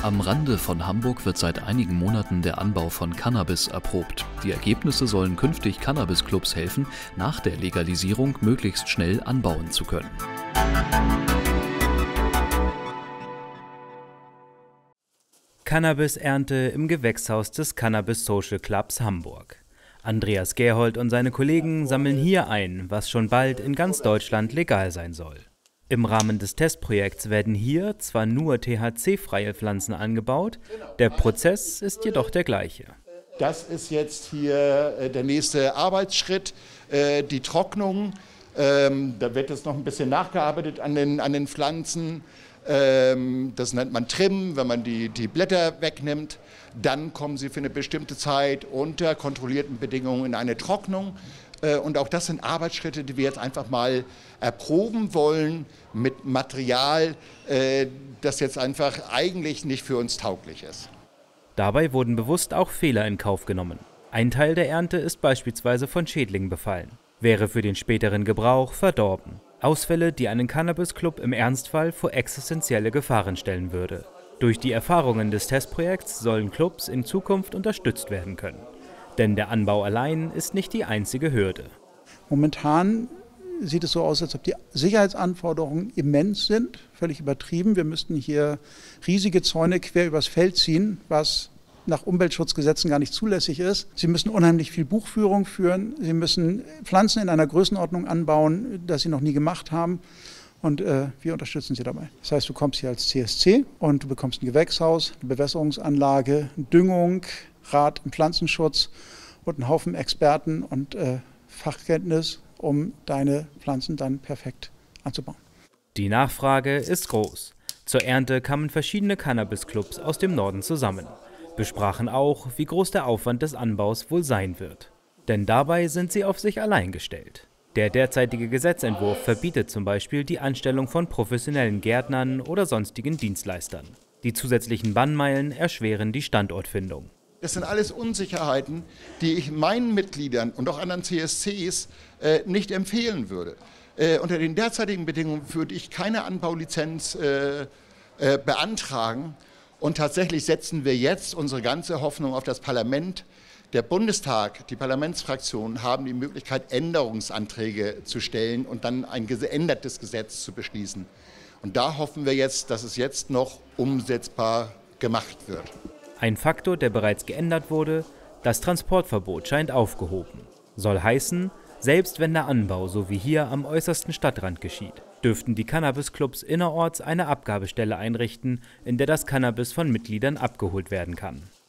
Am Rande von Hamburg wird seit einigen Monaten der Anbau von Cannabis erprobt. Die Ergebnisse sollen künftig Cannabis-Clubs helfen, nach der Legalisierung möglichst schnell anbauen zu können. Cannabis-Ernte im Gewächshaus des Cannabis Social Clubs Hamburg. Andreas Gerhold und seine Kollegen sammeln hier ein, was schon bald in ganz Deutschland legal sein soll. Im Rahmen des Testprojekts werden hier zwar nur THC-freie Pflanzen angebaut, der Prozess ist jedoch der gleiche. Das ist jetzt hier der nächste Arbeitsschritt, die Trocknung. Da wird jetzt noch ein bisschen nachgearbeitet an den Pflanzen. Das nennt man Trimmen, wenn man die Blätter wegnimmt. Dann kommen sie für eine bestimmte Zeit unter kontrollierten Bedingungen in eine Trocknung. Und auch das sind Arbeitsschritte, die wir jetzt einfach mal erproben wollen mit Material, das jetzt einfach eigentlich nicht für uns tauglich ist. Dabei wurden bewusst auch Fehler in Kauf genommen. Ein Teil der Ernte ist beispielsweise von Schädlingen befallen, wäre für den späteren Gebrauch verdorben. Ausfälle, die einen Cannabis-Club im Ernstfall vor existenzielle Gefahren stellen würde. Durch die Erfahrungen des Testprojekts sollen Clubs in Zukunft unterstützt werden können. Denn der Anbau allein ist nicht die einzige Hürde. Momentan sieht es so aus, als ob die Sicherheitsanforderungen immens sind, völlig übertrieben. Wir müssten hier riesige Zäune quer übers Feld ziehen, was nach Umweltschutzgesetzen gar nicht zulässig ist. Sie müssen unheimlich viel Buchführung führen. Sie müssen Pflanzen in einer Größenordnung anbauen, das Sie noch nie gemacht haben. Und wir unterstützen Sie dabei. Das heißt, du kommst hier als CSC und du bekommst ein Gewächshaus, eine Bewässerungsanlage, Düngung, Rat im Pflanzenschutz und einen Haufen Experten und Fachkenntnis, um deine Pflanzen dann perfekt anzubauen. Die Nachfrage ist groß. Zur Ernte kamen verschiedene Cannabis-Clubs aus dem Norden zusammen, besprachen auch, wie groß der Aufwand des Anbaus wohl sein wird. Denn dabei sind sie auf sich allein gestellt. Der derzeitige Gesetzentwurf verbietet zum Beispiel die Anstellung von professionellen Gärtnern oder sonstigen Dienstleistern. Die zusätzlichen Bannmeilen erschweren die Standortfindung. Das sind alles Unsicherheiten, die ich meinen Mitgliedern und auch anderen CSCs nicht empfehlen würde. Unter den derzeitigen Bedingungen würde ich keine Anbaulizenz beantragen. Und tatsächlich setzen wir jetzt unsere ganze Hoffnung auf das Parlament. Der Bundestag, die Parlamentsfraktionen haben die Möglichkeit, Änderungsanträge zu stellen und dann ein geändertes Gesetz zu beschließen. Und da hoffen wir jetzt, dass es jetzt noch umsetzbar gemacht wird. Ein Faktor, der bereits geändert wurde, das Transportverbot scheint aufgehoben. Soll heißen, selbst wenn der Anbau so wie hier am äußersten Stadtrand geschieht, dürften die Cannabis-Clubs innerorts eine Abgabestelle einrichten, in der das Cannabis von Mitgliedern abgeholt werden kann.